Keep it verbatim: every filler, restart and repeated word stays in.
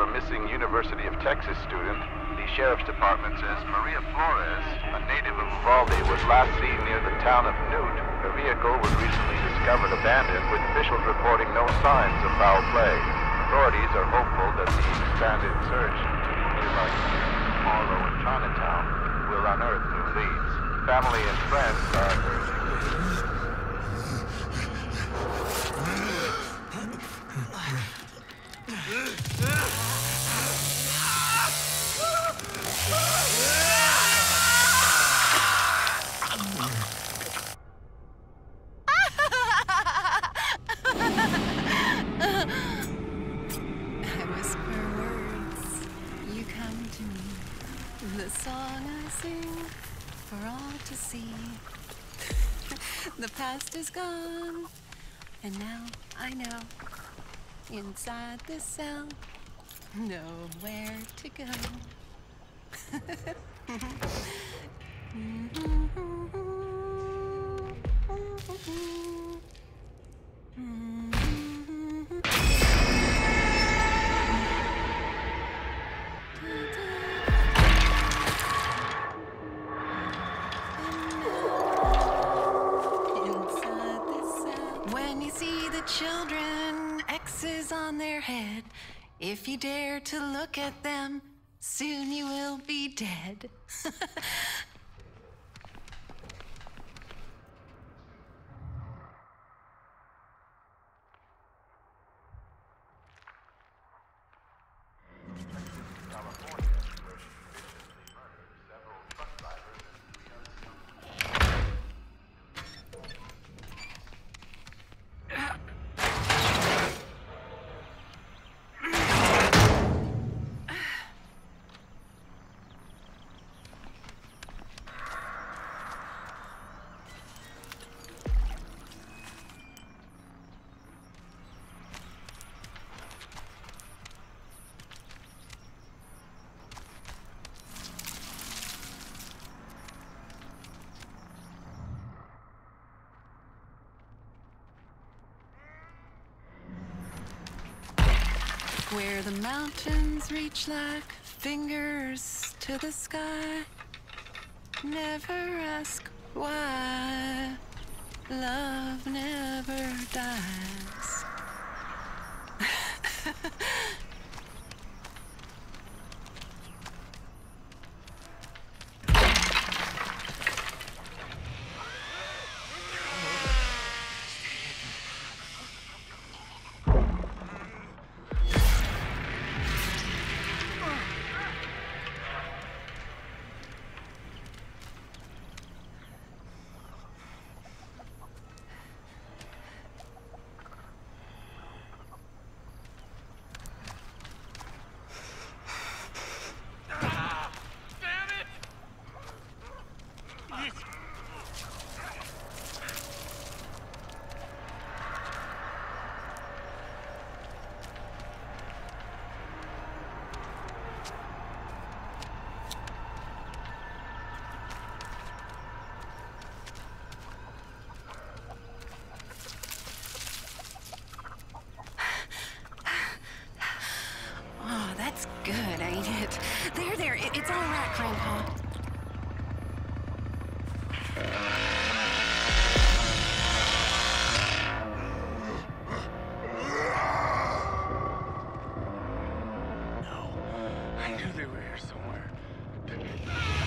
for a missing University of Texas student. The Sheriff's Department says Maria Flores, a native of Uvalde, was last seen near the town of Newt. Her vehicle was recently discovered abandoned, with officials reporting no signs of foul play. Authorities are hopeful that the expanded search into the nearby communities of Marlow and Chinatown will unearth new leads. Family and friends are urging the song I sing for all to see. The past is gone, and now I know. Inside this cell, nowhere to go. When you see the children, X's on their head, if you dare to look at them, soon you will be dead. Where the mountains reach like fingers to the sky. Never ask why. Love never dies. Good, ain't it? There, there, it, it's all right, Grandpa. No, I knew they were here somewhere.